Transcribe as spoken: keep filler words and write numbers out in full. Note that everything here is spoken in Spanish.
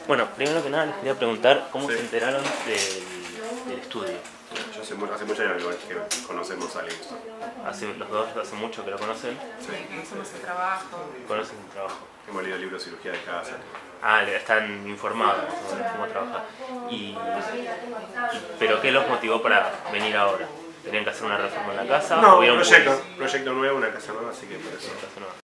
Bueno, primero que nada les quería preguntar cómo Sí. se enteraron del, del estudio. Yo hace, mu- hace muchos años que conocemos a Livingston. Hace, los dos hace mucho que lo conocen, Conocemos su trabajo. conocen su trabajo. Hemos leído libros de cirugía de casa. Ah, le- están informados sobre cómo trabaja. Y, y- ¿Pero qué los motivó para venir ahora? ¿Tenían que hacer una reforma en la casa? No, o vieron proyecto, publicidad? proyecto nuevo, una casa nueva, así que por eso. Casa nueva.